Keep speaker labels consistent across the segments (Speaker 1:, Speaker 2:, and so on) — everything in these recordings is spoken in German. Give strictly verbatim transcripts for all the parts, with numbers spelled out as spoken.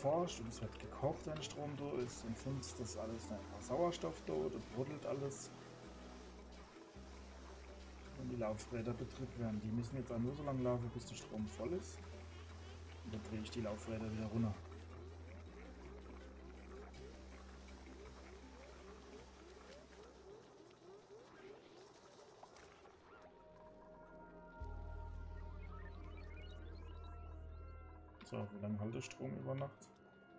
Speaker 1: erforscht und es wird gekocht, wenn Strom da ist. Und fünftens, das ist alles einfach Sauerstoff da, da brodelt alles. Und die Laufräder betrieben werden. Die müssen jetzt auch nur so lange laufen, bis der Strom voll ist. Und dann drehe ich die Laufräder wieder runter. So, wie lange hält der Strom über Nacht?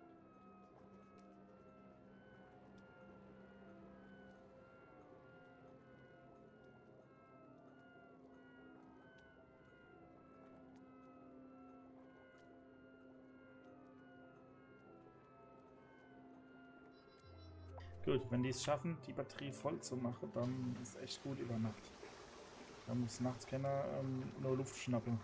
Speaker 1: Gut, wenn die es schaffen, die Batterie voll zu machen, dann ist echt gut über Nacht. Da muss nachts keiner ähm, nur Luft schnappen.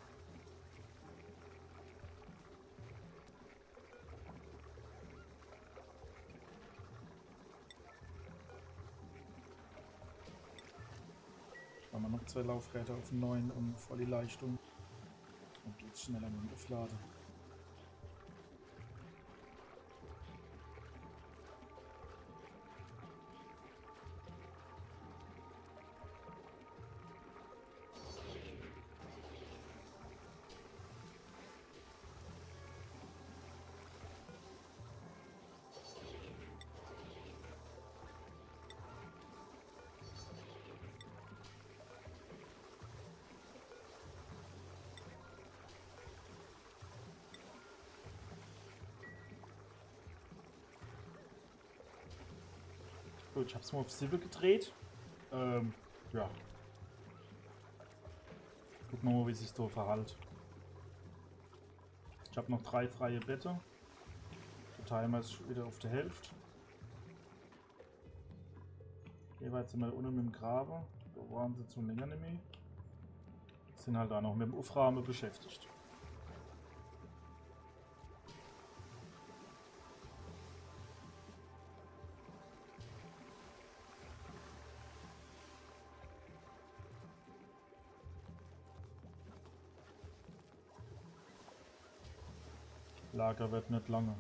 Speaker 1: Machen wir noch zwei Laufräder auf neun und voll die Leistung. Und geht's schneller mit dem Aufladen. Gut, ich habe es mal auf sieben gedreht. Ähm, ja. Gucken wir mal, wie sich so verhält. Ich habe noch drei freie Bette. Der Timer ist wieder auf der Hälfte. Jeweils sind wir unten mit dem Graben. Da waren sie zum länger nicht mehr. Sind halt auch noch mit dem Aufrahmen beschäftigt. Lager wird nicht lange.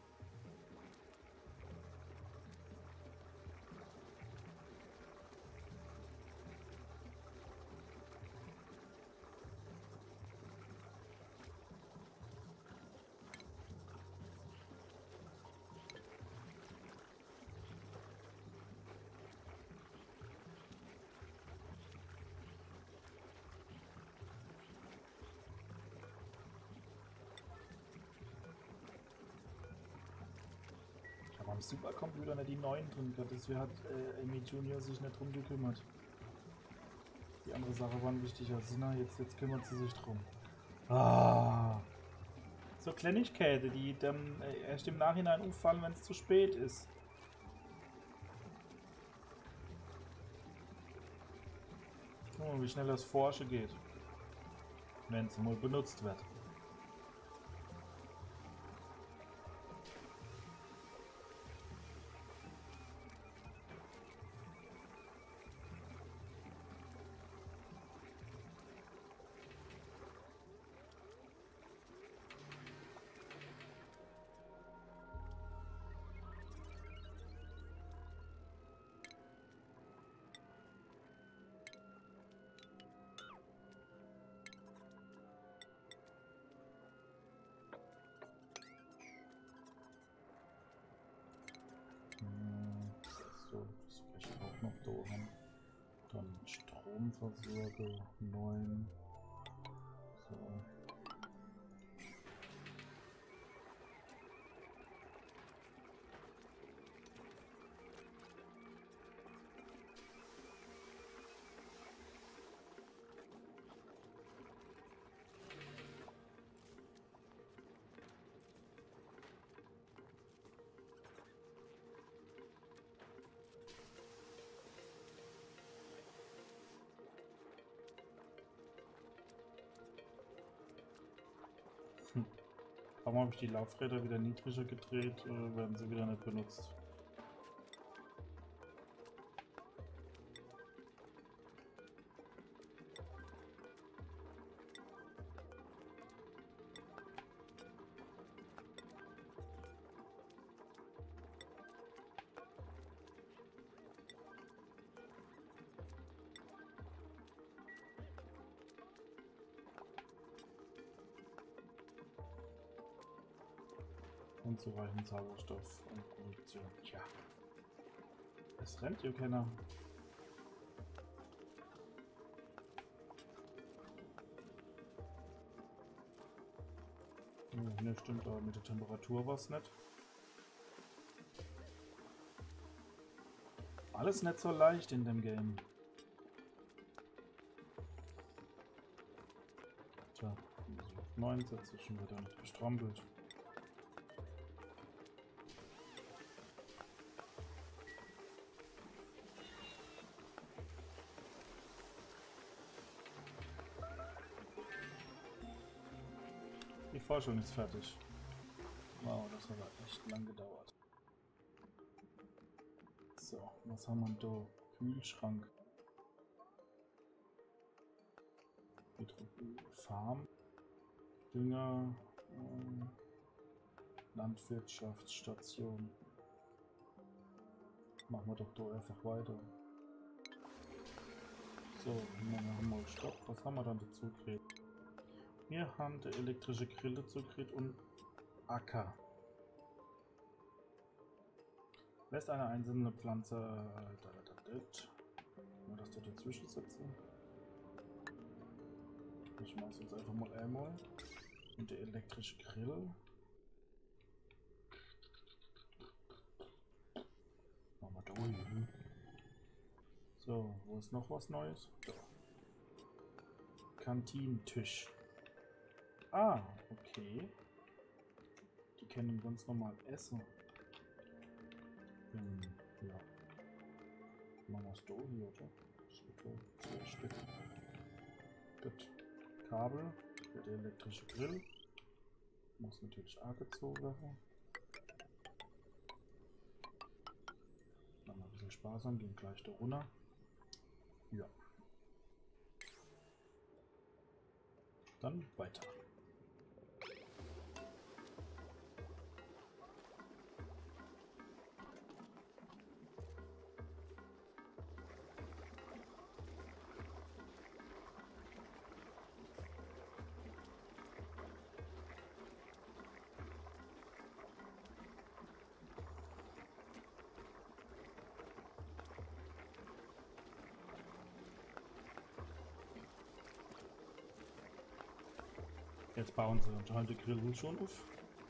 Speaker 1: Am Supercomputer nicht die neuen drin gehabt, deswegen hat äh, Amy Junior sich nicht drum gekümmert. Die andere Sache waren wichtiger. Na, jetzt, jetzt kümmert sie sich drum. Ah. So Kleinigkeiten, die dann äh, erst im Nachhinein auffallen, wenn es zu spät ist. Guck mal, wie schnell das Forschen geht. Wenn es mal benutzt wird. So, das vielleicht auch noch da haben. Dann Stromversorger neun. So. Warum habe ich die Laufräder wieder niedriger gedreht, äh, werden sie wieder nicht benutzt. Unzureichend Sauerstoff und Produktion. Tja. Es rennt hier keiner. Ne, stimmt, aber mit der Temperatur war es nicht. Alles nicht so leicht in dem Game. Tja, auf neun setze ich schon wieder nicht gestrampelt. Die Forschung ist fertig. Wow, das hat echt lang gedauert. So, was haben wir da? Kühlschrank. Farm. Dünger. Ähm, Landwirtschaftsstation. Machen wir doch da einfach weiter. So, dann haben wir Stopp. Was haben wir dann dazu gekriegt? Wir haben die elektrische Grill dazu gekriegt und Acker. Lässt eine einzelne Pflanze äh, da, da, da, da. Das da dazwischen setzen. Ich mache es jetzt einfach mal einmal. Und der elektrische Grill. Machen wir da unten. So, wo ist noch was Neues? Da. Kantinentisch. Ah, okay. Die können ganz normal essen. Hm, ja. Machen wir es da hier, oder? Das wird so zwei Stück. Gut. Kabel für den elektrischen Grill. Muss natürlich auch gezogen werden. Machen wir ein bisschen sparsam, gehen gleich da runter. Ja. Dann weiter. Jetzt bauen sie anscheinend die Grillen schon auf.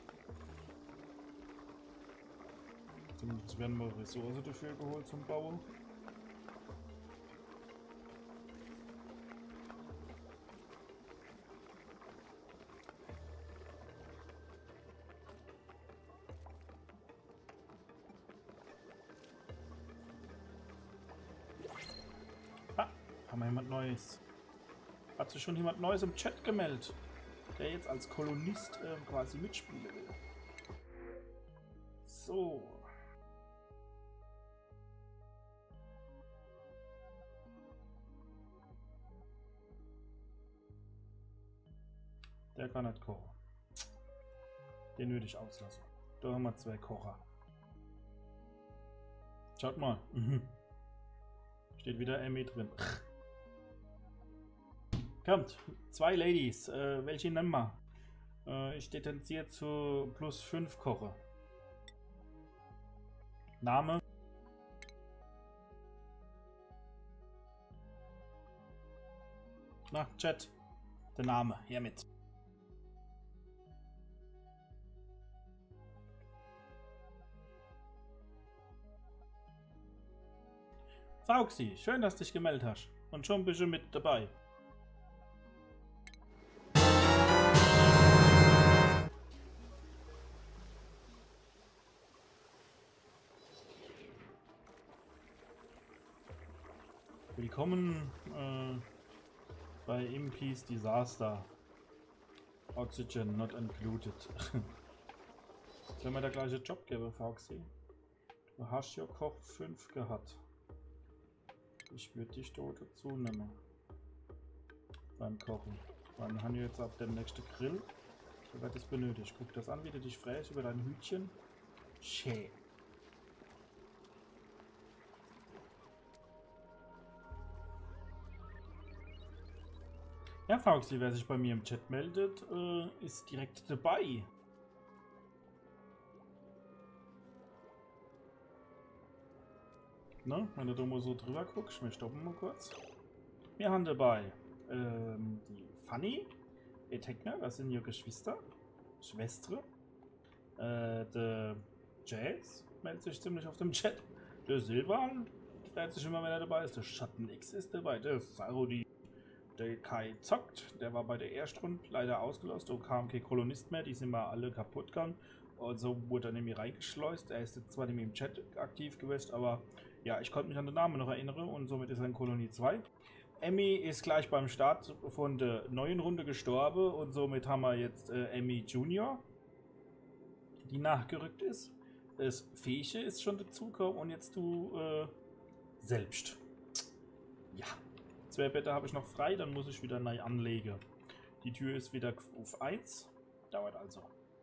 Speaker 1: Zumindest werden mal Ressourcen dafür geholt zum Bauen. Ah, haben wir jemand Neues. Hat sich schon jemand Neues im Chat gemeldet, der jetzt als Kolonist äh, quasi mitspielen will. So. Der kann nicht kochen. Den würde ich auslassen. Da haben wir zwei Kocher. Schaut mal. Mhm. Steht wieder Emmy drin. Kommt, zwei Ladies. Äh, welche nennen wir? Äh, ich tendenziere zu plus fünf Koche. Name? Na, Chat. Der Name, hiermit. Fauxi, schön, dass du dich gemeldet hast. Und schon bist du mit dabei. Willkommen äh, bei Impy's Disaster. Oxygen not included. Sollen wir der gleiche Job geben, Fauxi? Du hast ja Koch fünf gehabt. Ich würde dich dort dazu nehmen. Beim Kochen. Weil wir haben jetzt ab dem nächsten Grill. Da wird es benötigt. Guck das an, wie du dich fräst über dein Hütchen. Schä. Ja, Fauxi, wer sich bei mir im Chat meldet, äh, ist direkt dabei. Ne? Wenn du da mal so drüber guckst, wir stoppen mal kurz. Wir haben dabei ähm, die Fanny, die Techner, das sind ja Geschwister, Schwestre. Äh, der Jazz meldet sich ziemlich auf dem Chat. Der Silvan freut sich immer, wenn er dabei ist. Der Schatten X ist dabei. Der Sarodi. Der Kai zockt. Der war bei der Erstrunde leider ausgelost. Da kam kein Kolonist mehr. Die sind mal alle kaputt gegangen. Und so wurde er nämlich reingeschleust. Er ist jetzt zwar nicht mehr im Chat aktiv gewesen, aber ja, ich konnte mich an den Namen noch erinnern und somit ist er in Kolonie zwei. Emmy ist gleich beim Start von der neuen Runde gestorben und somit haben wir jetzt äh, Emmy Junior, die nachgerückt ist. Das Feeche ist schon dazugekommen und jetzt du äh, selbst. Ja, zwei Bette habe ich noch frei, dann muss ich wieder neu anlegen. Die Tür ist wieder auf eins, dauert also.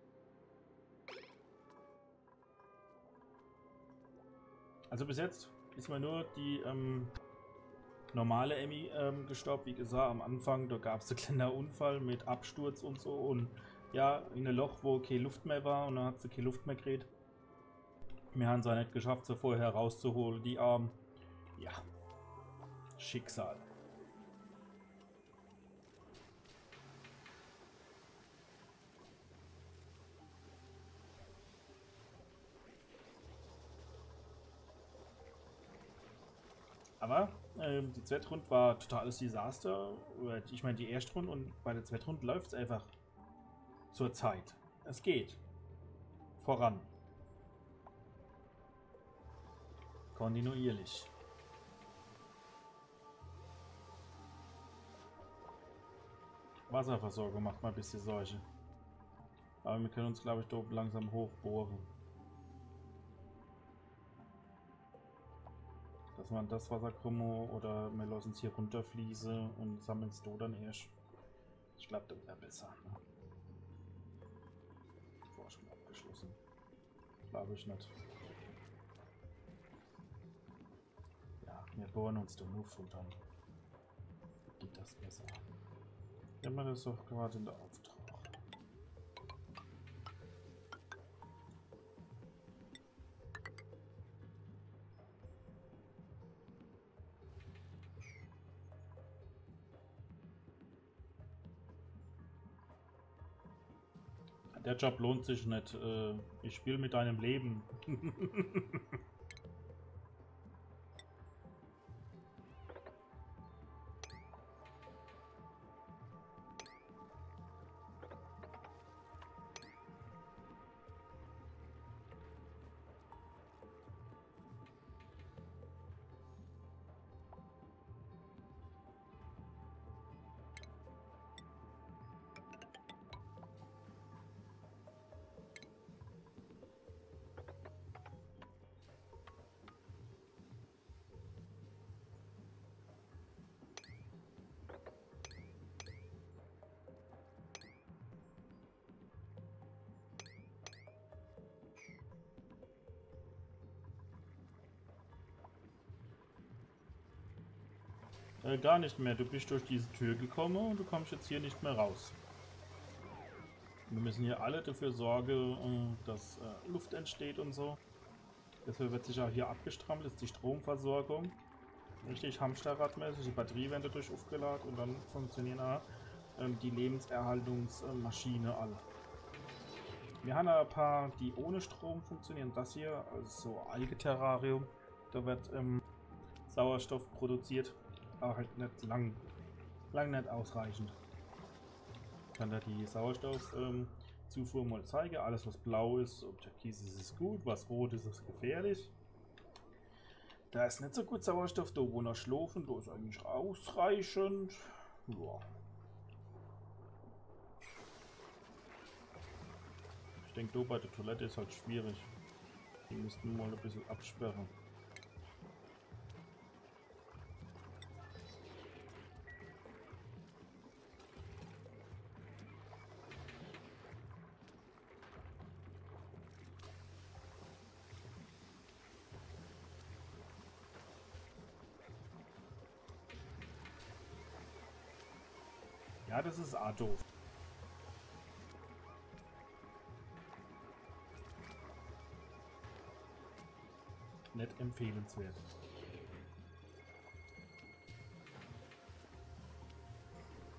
Speaker 1: Also bis jetzt ist mir nur die ähm, normale Emmy ähm, gestorben. Wie gesagt, am Anfang, da gab es einen kleinen Unfall mit Absturz und so und ja, in ein Loch, wo keine Luft mehr war und dann hat sie keine Luft mehr gekriegt. Wir haben es auch nicht geschafft, sie vorher rauszuholen, die Arm. Ja, Schicksal. Aber ähm, die zweite Runde war totales Desaster. Ich meine die erste Runde und bei der zweiten Runde läuft es einfach zur Zeit. Es geht voran. Kontinuierlich. Wasserversorgung macht mal ein bisschen Sorge. Aber wir können uns, glaube ich, dort langsam hochbohren. Dass man das Wasser kommen oder wir lassen es hier runterfließen und sammeln es dort dann erst. Ich glaube, das wäre besser. Ne? Forschung abgeschlossen. Glaube ich nicht. Ja, wir bohren uns den Move und dann geht das besser. Immer das doch gerade in der Auftrag. Der Job lohnt sich nicht. Ich spiele mit deinem Leben. Äh, gar nicht mehr. Du bist durch diese Tür gekommen und du kommst jetzt hier nicht mehr raus. Wir müssen hier alle dafür sorgen, dass äh, Luft entsteht und so. Deshalb wird sich auch hier abgestrampelt, ist die Stromversorgung. Richtig hamsterradmäßig, die Batterie werden dadurch aufgeladen und dann funktionieren auch ähm, die Lebenserhaltungsmaschine alle. Wir haben ein paar, die ohne Strom funktionieren. Das hier, also so Algeterrarium, da wird ähm, Sauerstoff produziert, aber halt nicht lang, lang nicht ausreichend. Ich kann da die Sauerstoffzufuhr ähm, mal zeigen. Alles was blau ist und türkis ist, ist gut, was rot ist, ist gefährlich. Da ist nicht so gut Sauerstoff, da wo noch schlafen, da ist eigentlich ausreichend. Ja. Ich denke, da bei der Toilette ist halt schwierig. Die müssten wir mal ein bisschen absperren. Ja, das ist auch doof. Nicht empfehlenswert.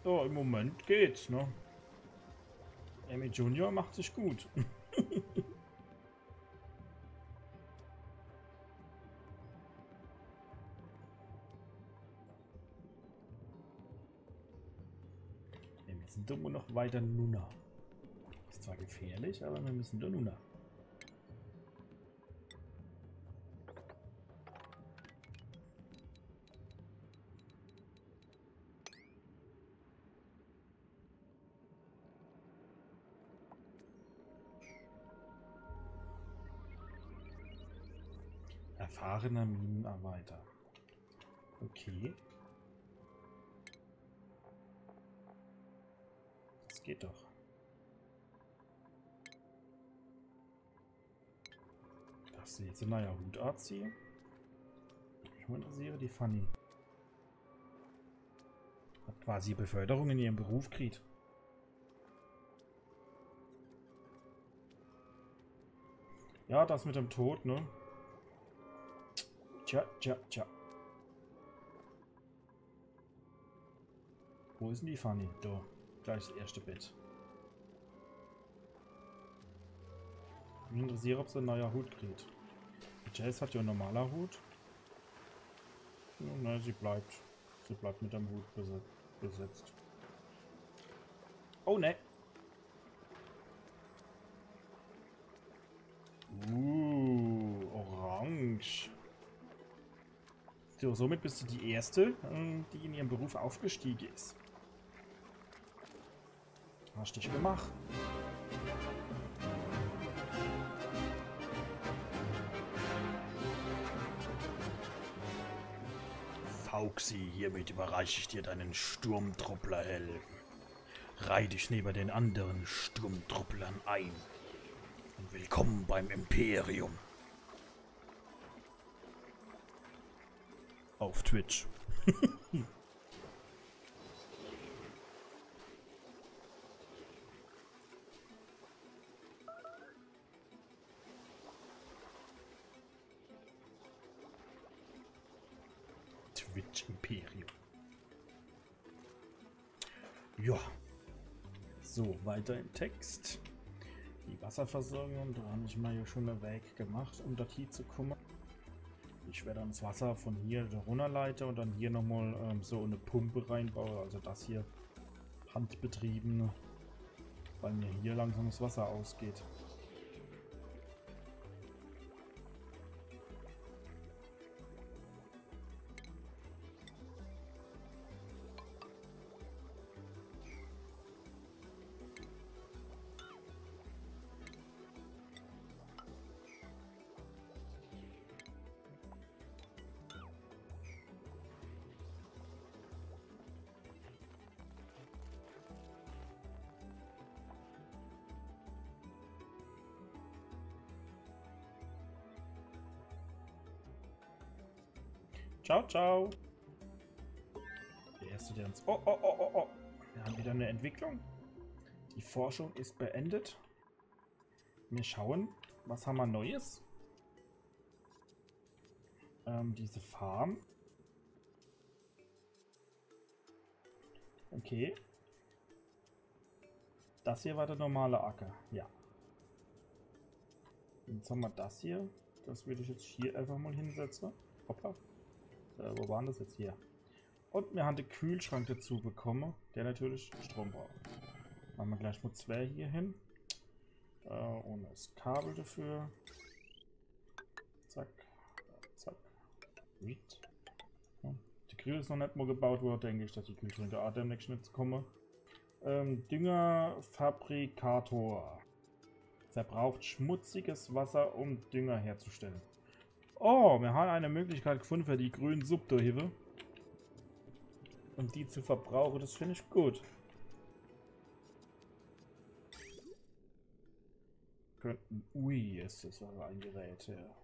Speaker 1: Ja, im Moment geht's, ne? Amy Junior macht sich gut. Wir müssen da noch weiter Nuna. Ist zwar gefährlich, aber wir müssen da Nuna. Erfahrener Minenarbeiter. Okay. Das geht doch. Darfst du jetzt ein neuer Hutart ziehen? Ich interessiere die Fanny. Hat quasi Beförderung in ihrem Beruf gekriegt. Ja, das mit dem Tod, ne? Tja, tja, tja. Wo ist denn die Fanny? Da. Gleich das erste Bett. Mich interessiert, ob sie ein neuer Hut kriegt. Die Jazz hat ja ein normaler Hut. Ja, nein, sie bleibt. Sie bleibt mit dem Hut besetzt. Oh, ne. Uh, orange. So, somit bist du die Erste, die in ihrem Beruf aufgestiegen ist. Hast dich gemacht. Fauxi, hiermit überreiche ich dir deinen Sturmtrupplerhelm. Reih dich neben den anderen Sturmtrupplern ein. Und willkommen beim Imperium. Auf Twitch. Twitch Imperium. Ja. So, weiter im Text. Die Wasserversorgung, da habe ich mal hier schon einen Weg gemacht, um dort hier zu kommen. Ich werde dann das Wasser von hier runterleiten und dann hier nochmal ähm, so eine Pumpe reinbauen. Also das hier handbetrieben, weil mir hier langsam das Wasser ausgeht. Ciao, ciao. Der erste, der uns... Oh, oh, oh, oh, oh. Wir haben wieder eine Entwicklung. Die Forschung ist beendet. Wir schauen, was haben wir Neues? Ähm, diese Farm. Okay. Das hier war der normale Acker. Ja. Jetzt haben wir das hier. Das würde ich jetzt hier einfach mal hinsetzen. Hoppla. Äh, wo waren das jetzt hier? Und wir haben den Kühlschrank dazu bekommen, der natürlich Strom braucht. Machen wir gleich mal zwei hier hin. Äh, und das Kabel dafür. Zack. Zack. Riet. Ja. Die Grill ist noch nicht mal gebaut worden, denke ich, dass die Kühlschränke auch demnächst nicht kommen. Ähm, Düngerfabrikator. Verbraucht schmutziges Wasser, um Dünger herzustellen. Oh, wir haben eine Möglichkeit gefunden für die grünen Subdurchhebe. Und die zu verbrauchen, das finde ich gut. Könnten. Ui, ist das aber ein Gerät, ja.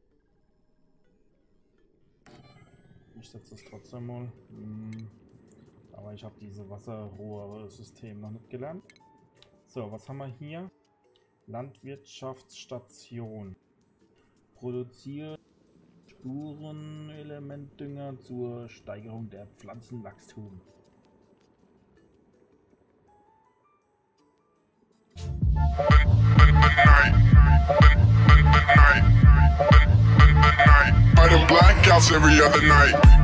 Speaker 1: Ich setze das trotzdem mal. Hm. Aber ich habe diese Wasserrohrsystem noch nicht gelernt. So, was haben wir hier? Landwirtschaftsstation. Produziert Spurenelementdünger zur Steigerung der Pflanzenwachstum.
Speaker 2: house every other night.